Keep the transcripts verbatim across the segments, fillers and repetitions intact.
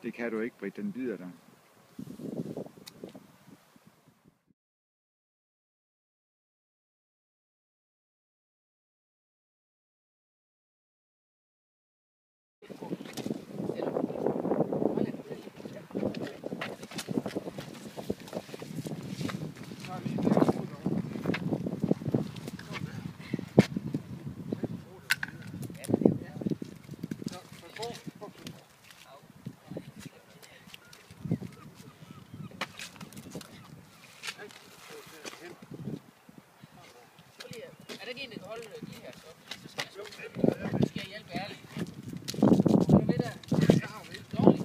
Det kan du ikke, Britt, den bider dig. Er der ikke en, der kan holde de her så? Så skal jeg, så skal jeg hjælpe ærligt. Er du ved der? Så har vi ikke dårligt.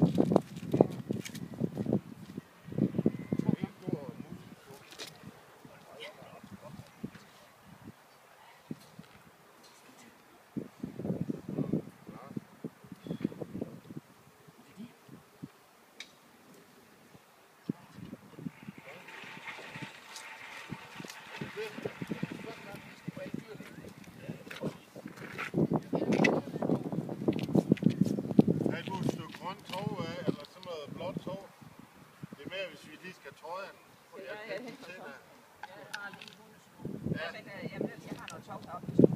Hvis vi lige skal tøje den. Ja, jeg har lige hundesmå. Ja, men jeg, jeg, jeg har noget tov deroppe.